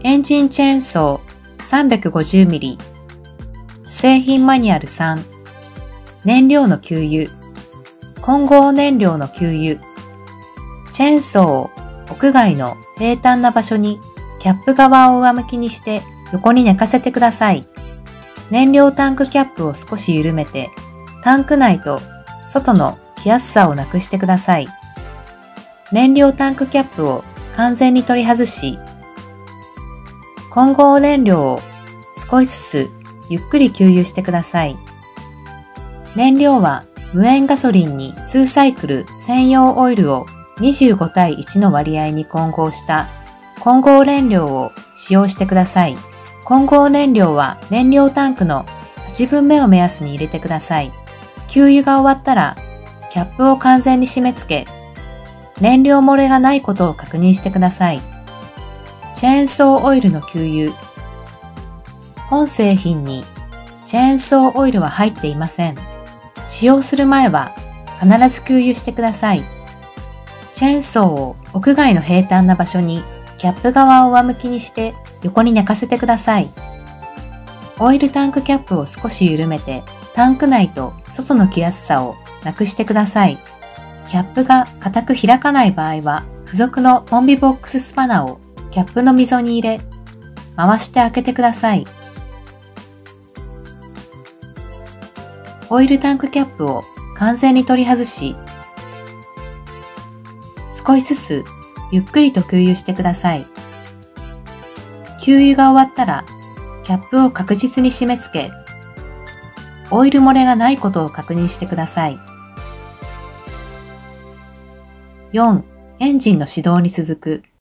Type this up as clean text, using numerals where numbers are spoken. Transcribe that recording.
エンジンチェーンソー 350mm 製品マニュアル3燃料の給油混合燃料の給油チェーンソーを屋外の平坦な場所にキャップ側を上向きにして横に寝かせてください。燃料タンクキャップを少し緩めてタンク内と外の気圧差をなくしてください。燃料タンクキャップを完全に取り外し、混合燃料を少しずつゆっくり給油してください。燃料は無塩ガソリンに2サイクル専用オイルを25対1の割合に混合した混合燃料を使用してください。混合燃料は燃料タンクの8分目を目安に入れてください。給油が終わったらキャップを完全に締め付け、燃料漏れがないことを確認してください。チェーンソーオイルの給油。本製品にチェーンソーオイルは入っていません。使用する前は必ず給油してください。チェーンソーを屋外の平坦な場所にキャップ側を上向きにして横に寝かせてください。オイルタンクキャップを少し緩めてタンク内と外の気圧差をなくしてください。キャップが固く開かない場合は付属のコンビボックススパナをキャップの溝に入れ、回して開けてください。オイルタンクキャップを完全に取り外し、少しずつゆっくりと給油してください。給油が終わったら、キャップを確実に締め付け、オイル漏れがないことを確認してください。4. エンジンの始動に続く。